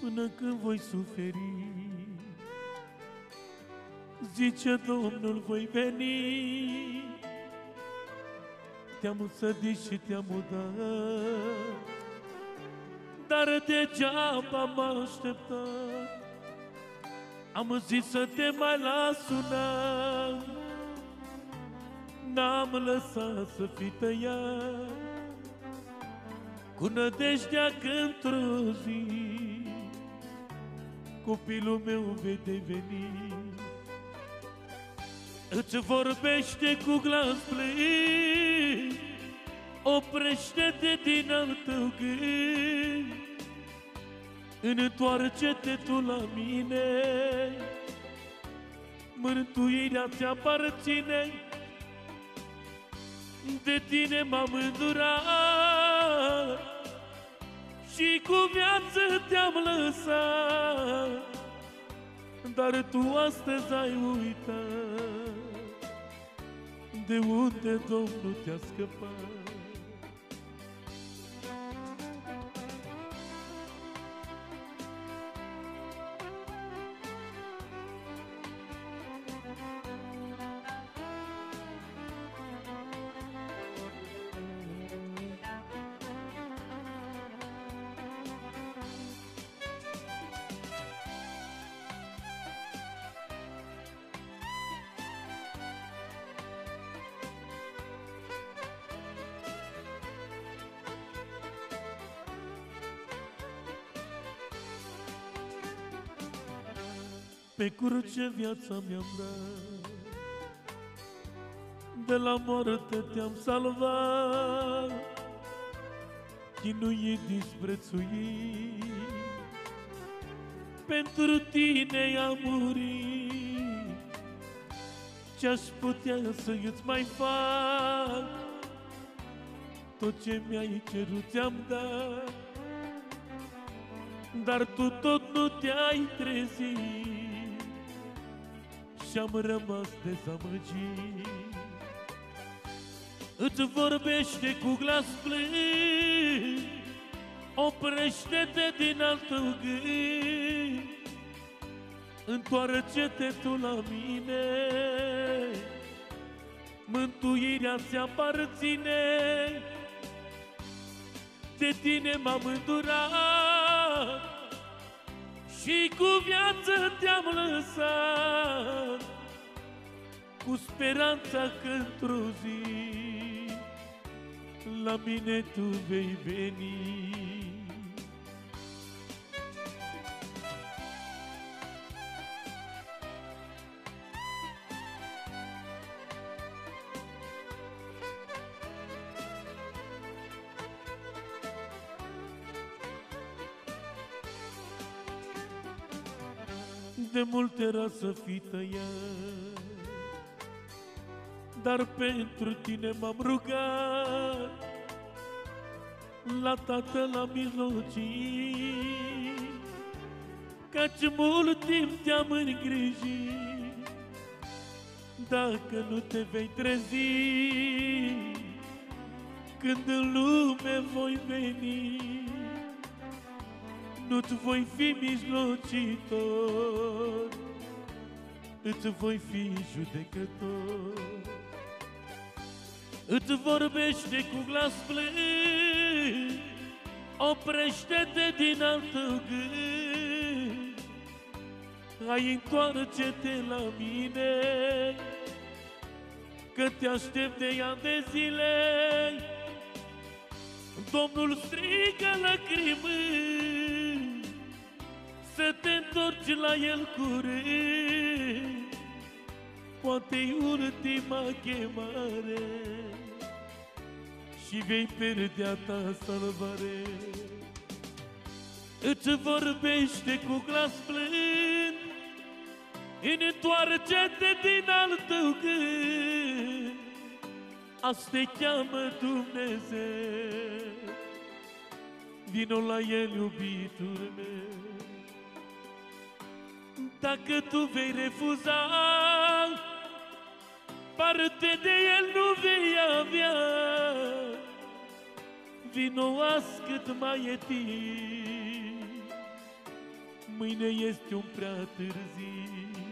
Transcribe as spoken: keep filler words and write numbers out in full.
până când voi suferi. Zice Domnul, voi veni, te-am sădit și te-am udat, dar degeaba m-am așteptat. Am zis să te mai las un an, n-am lăsat să fii tăiat, cu nădejdea că într-o zi copilul meu vei deveni. Îți vorbește cu glas plâns, oprește-te din al tău gând, întoarce-te tu la mine, mântuirea ți-aparține. De tine m-am îndurat și cu viață te-am lăsat, dar tu astăzi ai uitat de unde Domnul te-a scăpat. Pe cruce viața mi-am dat, de la moarte te-am salvat, chinuit, disprețuit, pentru tine am murit. Ce-aș putea să-ți mai fac? Tot ce mi-ai cerut ți-am dat, dar tu tot nu te-ai trezit și-am rămas dezamăgit. Îți vorbește cu glas plâns, oprește-te din al tău gând, întoarce-te tu la mine, mântuirea ți-aparține. De tine m-am îndurat și cu viață te-am lăsat, cu speranța că într-o zi la mine tu vei veni. De mult era să fii tăiat, dar pentru tine m-am rugat, la Tatăl la mijlocit, căci mult timp te-am îngrijit. Dacă nu te vei trezi când în lume voi veni, nu-ți voi fi mijlocitor, îți voi fi judecător. Îți vorbește cu glas plâns, oprește-te din al tău gând, hai întoarce-te la mine, că te aștept de ani de zile. Domnul strigă lacrimând să te întorci la El curând, poate-i ultima chemare și vei pierde a ta salvare. Îți vorbește cu glas plând, întoarce-te din al tău gând, azi te cheamă Dumnezeu, vino la El, iubitul meu. Dacă tu vei refuza, parte de El nu vei avea. Vino azi cât mai e timp, mâine este un prea târziu.